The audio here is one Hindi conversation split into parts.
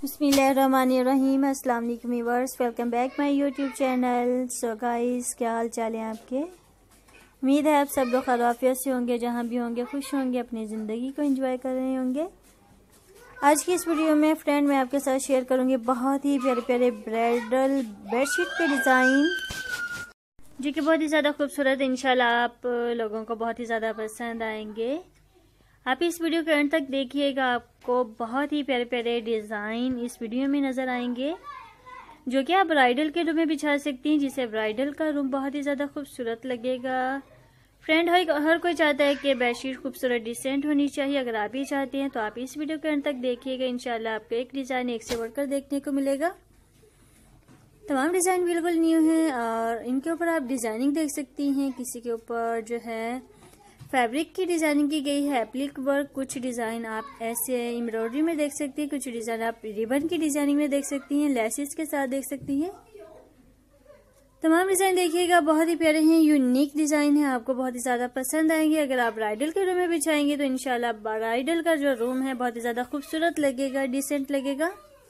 बिस्मिल्लाहिर्रहमानिर्रहीम। अस्सलाम वालेकुम viewers, welcome back my YouTube channel. So guys, क्या हाल चाल है आपके? उम्मीद है आप सब लोग खैरियत से होंगे, जहाँ भी होंगे खुश होंगे, अपनी ज़िंदगी को एंजॉय कर रहे होंगे। आज की इस वीडियो में फ्रेंड मैं आपके साथ शेयर करूँगी बहुत ही प्यारे प्यारे ब्राइडल बेडशीट के डिज़ाइन, जो कि बहुत ही ज़्यादा खूबसूरत, इंशाल्लाह आप लोगों को बहुत ही ज़्यादा पसंद आएंगे। आप इस वीडियो के अंत तक देखिएगा, आपको बहुत ही प्यारे प्यारे डिज़ाइन इस वीडियो में नज़र आएंगे, जो कि आप ब्राइडल के रूम में बिछा सकती हैं, जिससे ब्राइडल का रूम बहुत ही ज़्यादा खूबसूरत लगेगा। फ्रेंड हर कोई चाहता है कि बेडशीट खूबसूरत डिसेंट होनी चाहिए। अगर आप ही चाहते हैं तो आप इस वीडियो के अंत तक देखिएगा, इंशाल्लाह आपको एक डिज़ाइन एक से बढ़कर देखने को मिलेगा। तमाम डिज़ाइन बिल्कुल न्यू हैं और इनके ऊपर आप डिज़ाइनिंग देख सकती हैं। किसी के ऊपर जो है फैब्रिक की डिज़ाइनिंग की गई है, एप्लिक वर्क। कुछ डिज़ाइन आप ऐसे एम्ब्रॉयडरी में देख सकती हैं, कुछ डिज़ाइन आप रिबन की डिज़ाइनिंग में देख सकती हैं, लेसेस के साथ देख सकती हैं। तमाम डिज़ाइन देखिएगा, बहुत ही प्यारे हैं, यूनिक डिज़ाइन है, आपको बहुत ही ज़्यादा पसंद आएंगे। अगर आप ब्राइडल के रूम में बिछाएंगे तो इंशाल्लाह ब्राइडल का जो रूम है बहुत ही ज़्यादा खूबसूरत लगेगा, डिसेंट लगेगा।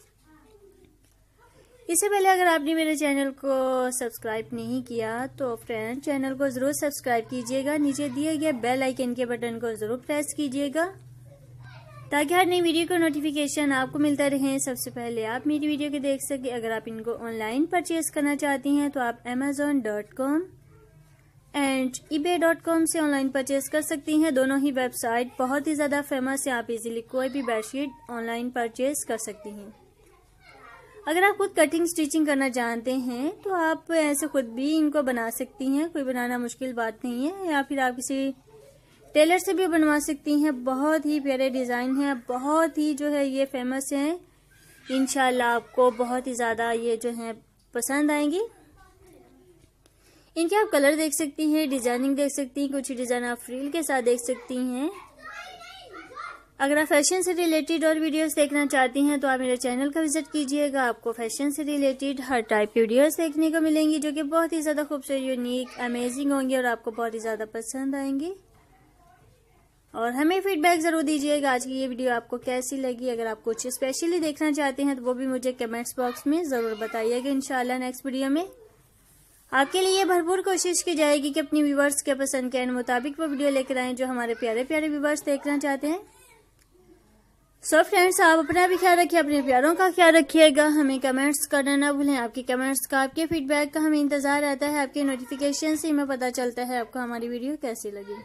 इससे पहले अगर आपने मेरे चैनल को सब्सक्राइब नहीं किया तो फ्रेंड चैनल को ज़रूर सब्सक्राइब कीजिएगा। नीचे दिए गए बेल आइकन के बटन को ज़रूर प्रेस कीजिएगा, ताकि हर नई वीडियो का नोटिफिकेशन आपको मिलता रहे। सबसे पहले आप मेरी वीडियो को देख सके। अगर आप इनको ऑनलाइन परचेज करना चाहती हैं तो आप amazon.com एंड ebay.com से ऑनलाइन परचेज कर सकती हैं। दोनों ही वेबसाइट बहुत ही ज़्यादा फेमस है, आप इजीली कोई भी बेडशीट ऑनलाइन परचेज कर सकती हैं। अगर आप खुद कटिंग स्टिचिंग करना जानते हैं तो आप ऐसे खुद भी इनको बना सकती हैं, कोई बनाना मुश्किल बात नहीं है। या फिर आप किसी टेलर से भी बनवा सकती हैं। बहुत ही प्यारे डिज़ाइन हैं, बहुत ही जो है ये फेमस हैं। इंशाल्लाह आपको बहुत ही ज़्यादा ये जो है पसंद आएंगी। इनके आप कलर देख सकती हैं, डिज़ाइनिंग देख सकती हैं, कुछ डिज़ाइन आप फ्रिल के साथ देख सकती हैं। अगर आप फैशन से रिलेटेड और वीडियोस देखना चाहती हैं तो आप मेरे चैनल का विजिट कीजिएगा। आपको फैशन से रिलेटेड हर टाइप की वीडियोस देखने को मिलेंगी, जो कि बहुत ही ज़्यादा खूबसूरत, यूनिक, अमेजिंग होंगी और आपको बहुत ही ज़्यादा पसंद आएंगी। और हमें फीडबैक ज़रूर दीजिएगा आज की ये वीडियो आपको कैसी लगी। अगर आप कुछ स्पेशली देखना चाहते हैं तो वो भी मुझे कमेंट्स बॉक्स में ज़रूर बताइएगा। इंशाल्लाह नेक्स्ट वीडियो में आपके लिए भरपूर कोशिश की जाएगी कि अपनी व्यूवर्स के पसंद के मुताबिक वो वीडियो लेकर आएँ, जो हमारे प्यारे प्यारे व्यूवर्स देखना चाहते हैं। सो फ्रेंड्स, आप अपना भी ख्याल रखिए, अपने प्यारों का ख्याल रखिएगा। हमें कमेंट्स करना ना भूलें। आपके कमेंट्स का, आपके फीडबैक का हमें इंतजार रहता है। आपके नोटिफिकेशन से हमें पता चलता है आपको हमारी वीडियो कैसी लगी।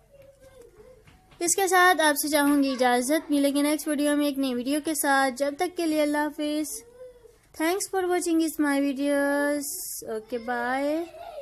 इसके साथ आपसे चाहूंगी इजाजत, मिलेंगे नेक्स्ट वीडियो में एक नई वीडियो के साथ। जब तक के लिए अल्लाह हाफिज। थैंक्स फॉर वॉचिंग इस माई वीडियोस। Okay bye.